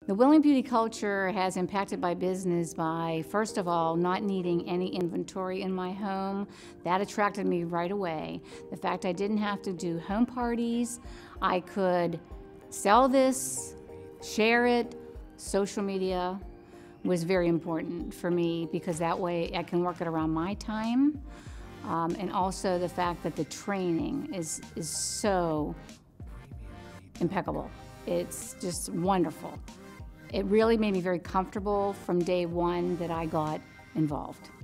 The Wheeling Beauty culture has impacted my business by, first of all, not needing any inventory in my home. That attracted me right away. The fact I didn't have to do home parties, I could sell this, share it. Social media was very important for me because that way I can work it around my time. And also the fact that the training is so impeccable. It's just wonderful. It really made me very comfortable from day one that I got involved.